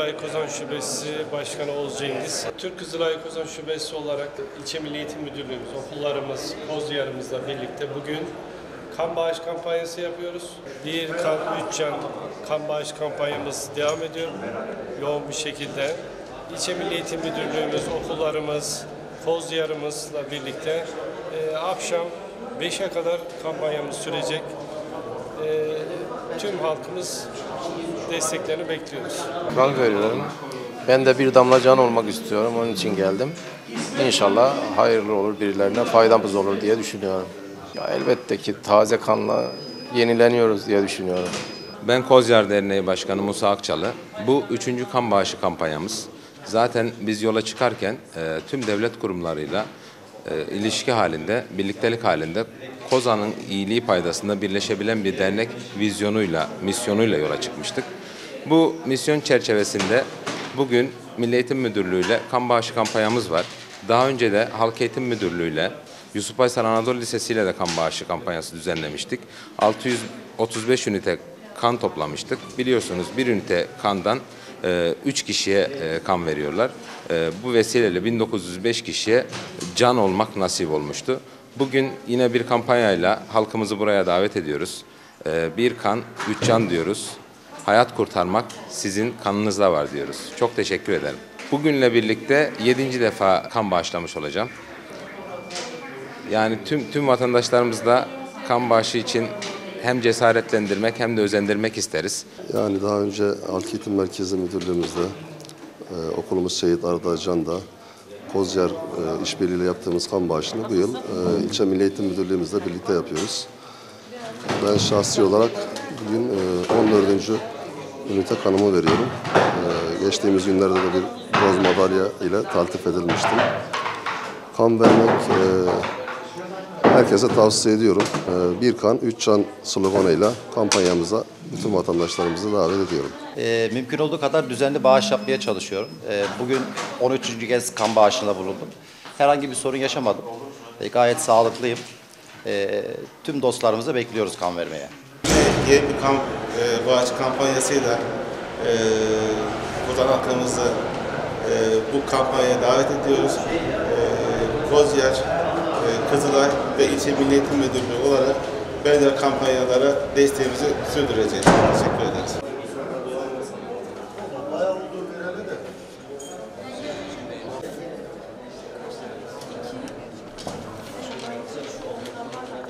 Kızılay Kozan Şubesi Başkanı Oğuz Cengiz. Türk Kızılay Kozan Şubesi olarak İlçe Milli Eğitim Müdürlüğümüz, okullarımız, Kozyarımızla birlikte bugün kan bağış kampanyası yapıyoruz. Bir kan, üç can kan bağış kampanyamız devam ediyor yoğun bir şekilde. İlçe Milli Eğitim Müdürlüğümüz, okullarımız, Kozyarımızla birlikte akşam 5'e kadar kampanyamız sürecek. Tüm halkımız desteklerini bekliyoruz. Kan veriyorum. Ben de bir damla can olmak istiyorum. Onun için geldim. İnşallah hayırlı olur, birilerine faydamız olur diye düşünüyorum. Ya elbette ki taze kanla yenileniyoruz diye düşünüyorum. Ben Kozyar Derneği Başkanı Musa Akçalı. Bu 3. kan bağışı kampanyamız. Zaten biz yola çıkarken tüm devlet kurumlarıyla ilişki halinde, birliktelik halinde Kozan'ın iyiliği paydasında birleşebilen bir dernek vizyonuyla, misyonuyla yola çıkmıştık. Bu misyon çerçevesinde bugün Milli Eğitim Müdürlüğü ile kan bağışı kampanyamız var. Daha önce de Halk Eğitim Müdürlüğü ile Yusuf Aysal Anadolu Lisesi ile de kan bağışı kampanyası düzenlemiştik. 635 ünite kan toplamıştık. Biliyorsunuz bir ünite kandan 3 kişiye kan veriyorlar. Bu vesileyle 1905 kişiye can olmak nasip olmuştu. Bugün yine bir kampanyayla halkımızı buraya davet ediyoruz. Bir kan, 3 can diyoruz. Hayat kurtarmak sizin kanınızda var diyoruz. Çok teşekkür ederim. Bugünle birlikte 7. defa kan bağışlamış olacağım. Yani tüm vatandaşlarımızla kan bağışı için hem cesaretlendirmek hem de özendirmek isteriz. Yani daha önce Halk Eğitim Merkezi Müdürlüğümüzde, okulumuz Şehit Arda Can'da, Kozyar işbirliğiyle yaptığımız kan bağışını bu yıl İlçe Milli Eğitim Müdürlüğümüzle birlikte yapıyoruz. Ben şahsi olarak bugün 14. ünite kanımı veriyorum. Geçtiğimiz günlerde de bir bronz madalya ile taltif edilmiştim. Kan vermek herkese tavsiye ediyorum. Bir kan, 3 can sloganıyla kampanyamıza bütün vatandaşlarımızı davet ediyorum. Mümkün olduğu kadar düzenli bağış yapmaya çalışıyorum. Bugün 13. kez kan bağışında bulundum. Herhangi bir sorun yaşamadım. Gayet sağlıklıyım. Tüm dostlarımızı bekliyoruz kan vermeye. Yeni bir kan bağış kampanyasıyla buradan halkımızı bu kampanyaya davet ediyoruz. Kozyar, Kızılay ve İlçe Milli Eğitim Müdürlüğü olarak benzer kampanyalara desteğimizi sürdüreceğiz. Teşekkür ederiz.